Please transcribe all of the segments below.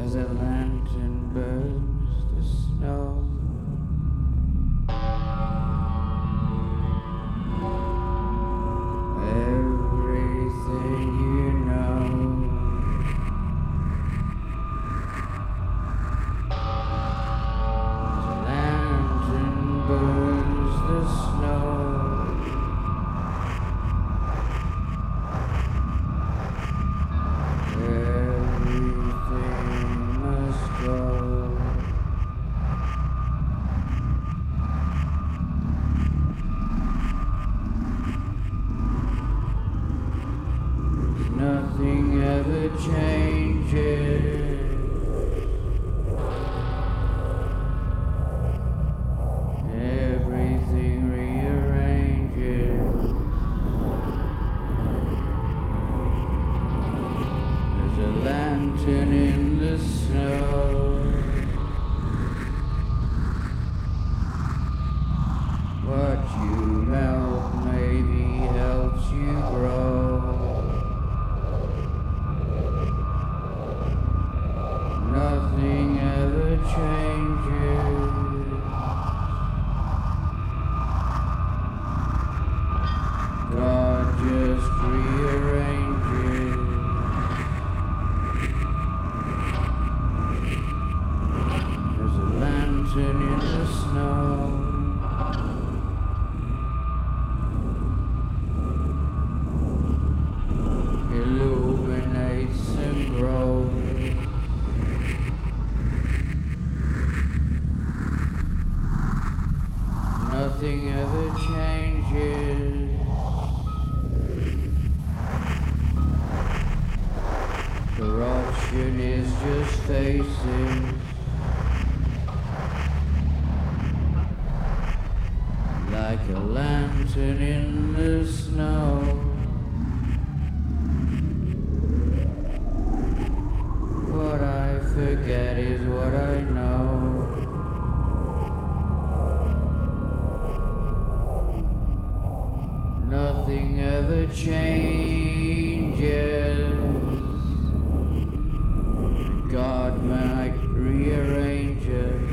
as a lantern burns the snow. Everything you know. As a lantern burns the snow. Everything must go. Nothing ever changes. Everything rearranges. There's a lantern in the snow. What you melt maybe helps you grow. Nothing ever changes. God just rearranges. There's a lantern in the snow. Illuminates and grows. Nothing ever changes. Corruption is just faces. Like a lantern in the snow. What I forget is what I know. Nothing ever changes. God might rearrange us.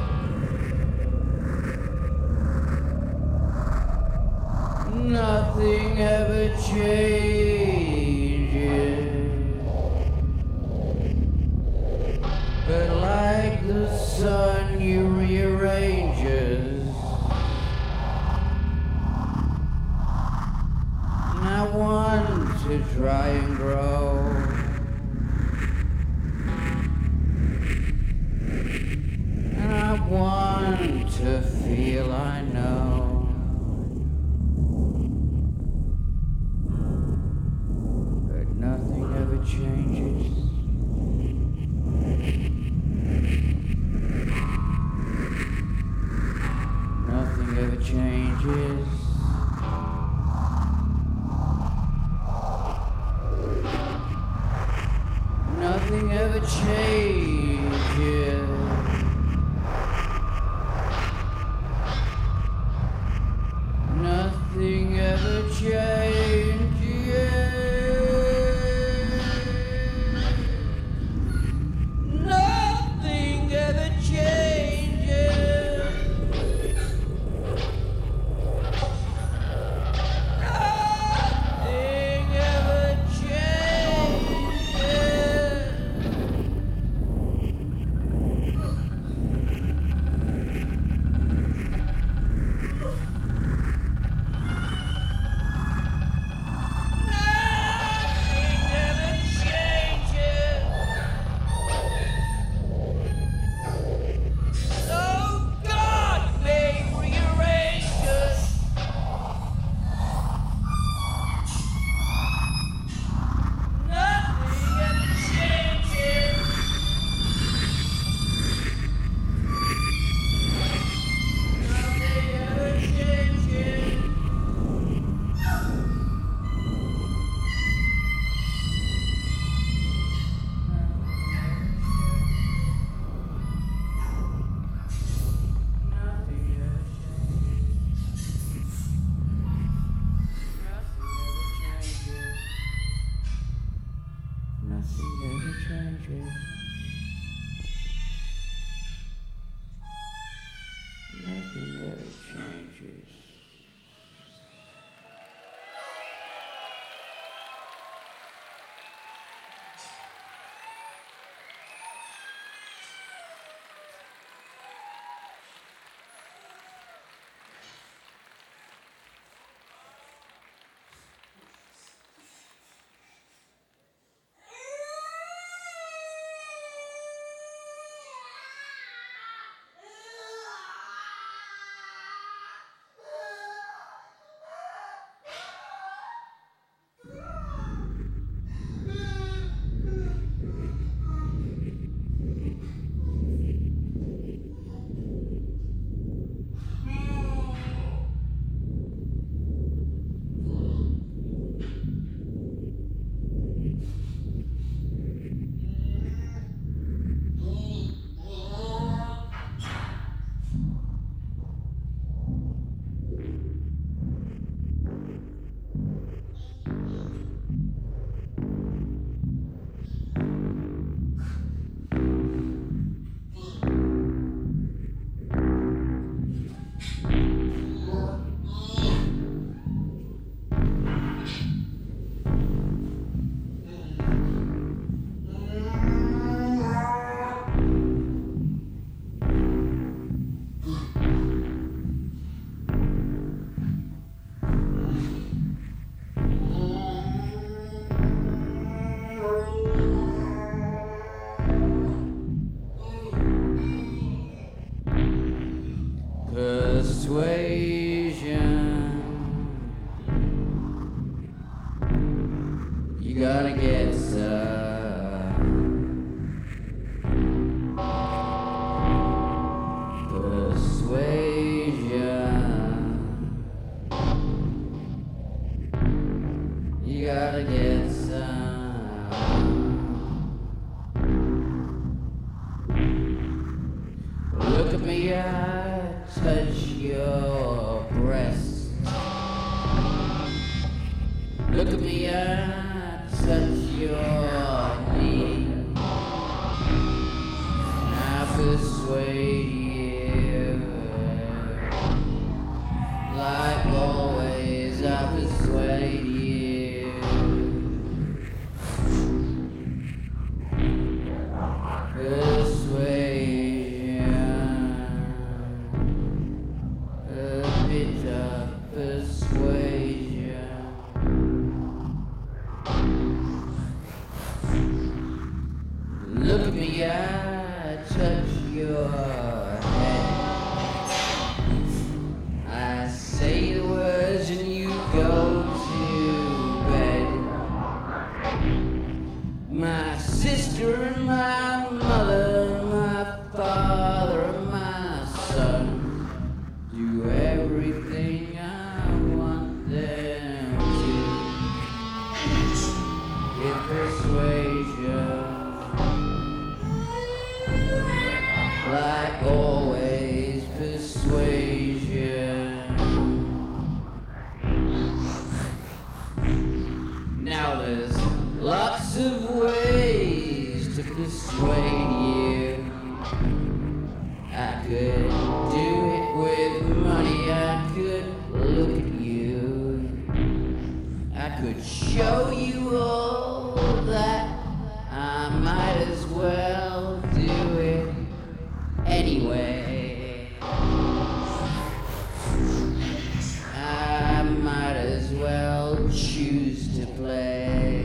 Nothing ever changes. But like the sun, you rearrange us. I want to try and grow. And I want to feel I know. But nothing ever changes. Nothing ever changes. Nothing ever changes. Nothing ever changes. Nothing ever changes. Nothing ever changes. me, I touch your breasts. Look at me, I touch your knee. I persuade you, like always I persuade you. Persuasion, a bit of persuasion. Look at me, I touch your head. I say the words and you go to bed. My sister and my mother, my father and my son do everything I want them to. With persuasion, like always persuasion. Now there's lots of ways to persuade you. I could do it with money, I could look at you. I could show you all that. I might as well do it anyway. I might as well choose to play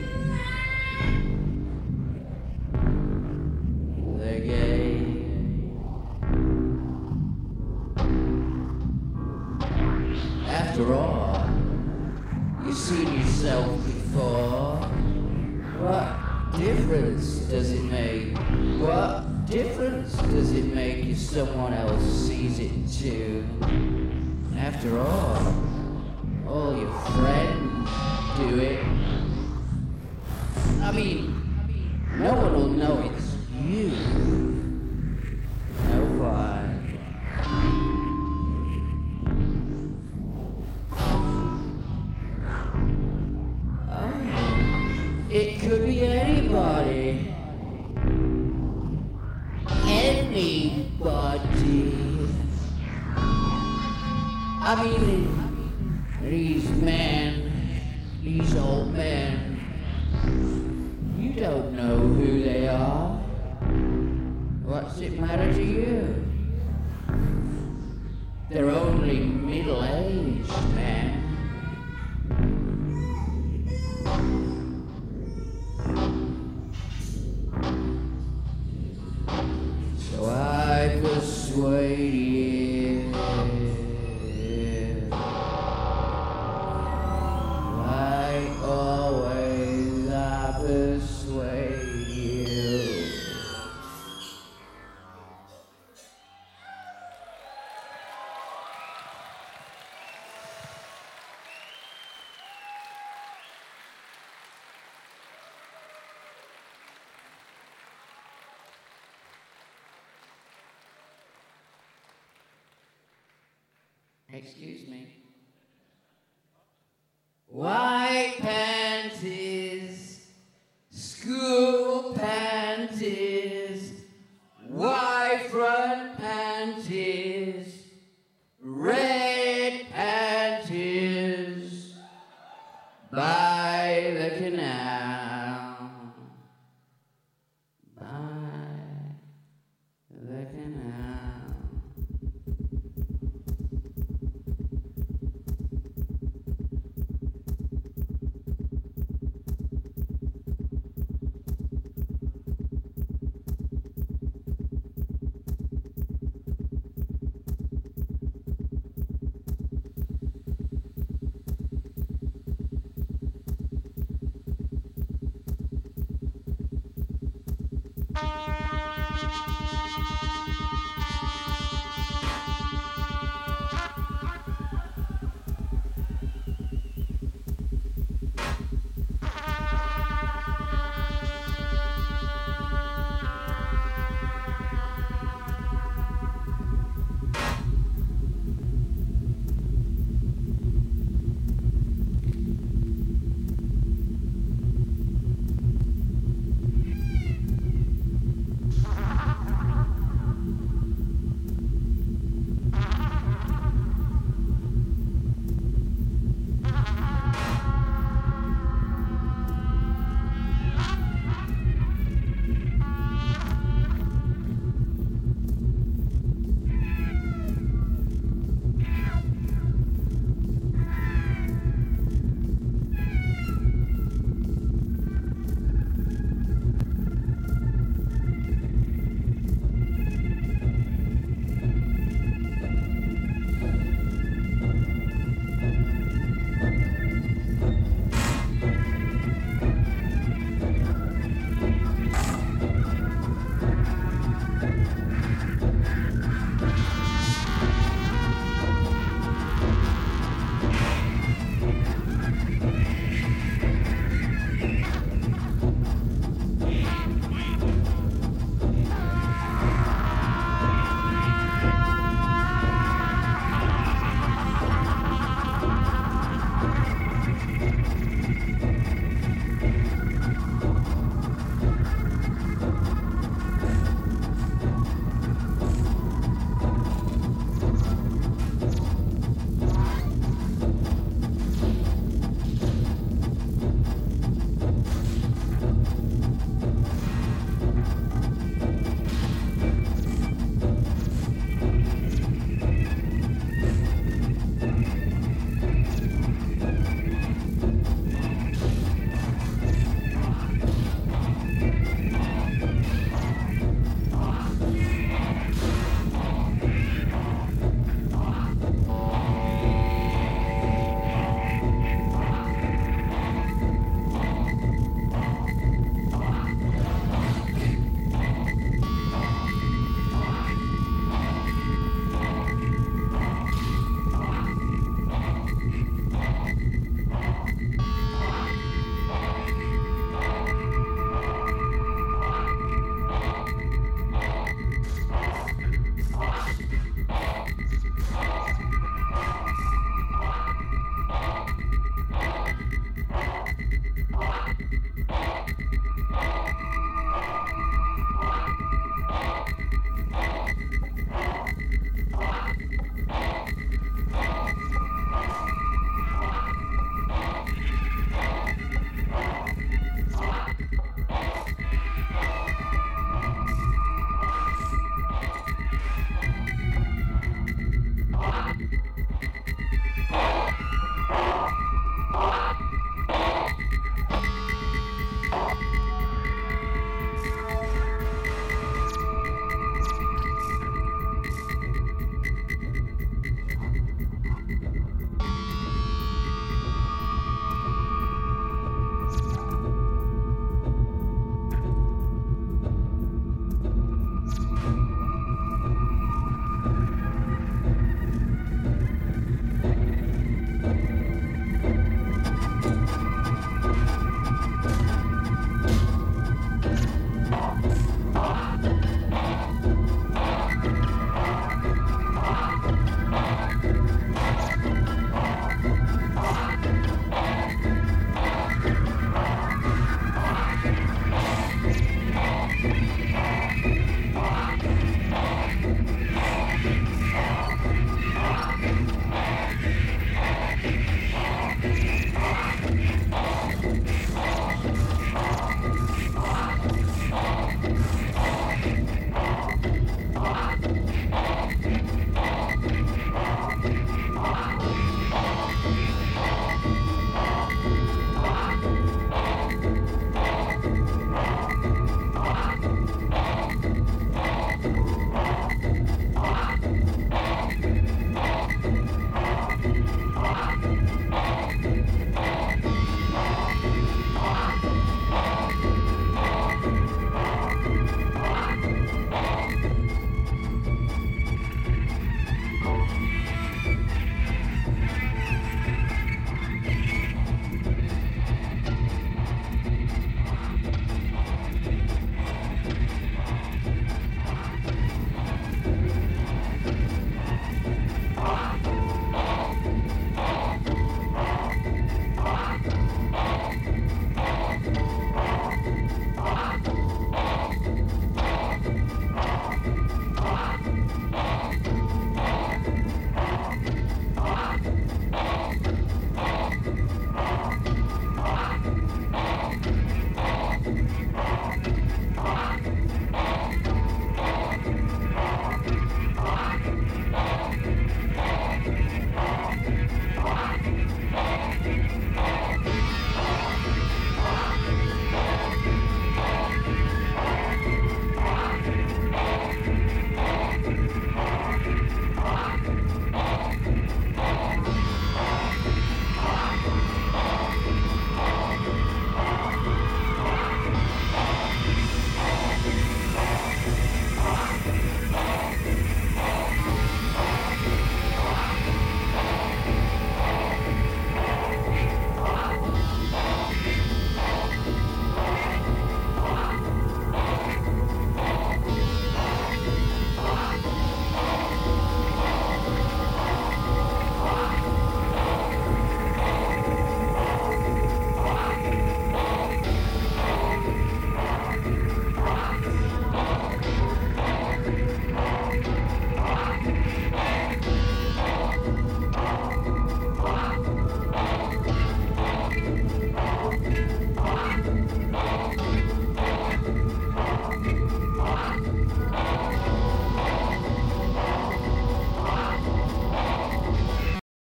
the game. After all, you've seen yourself before. What difference does it make? What difference does it make if someone else sees it too? After all your friends do it. I mean, no one will know it's you. No one. It could be anybody. Anybody. I mean, these men, these old men, you don't know who they are. What's it matter to you? They're only middle-aged men. So I persuade you, like always I persuade you. Excuse me.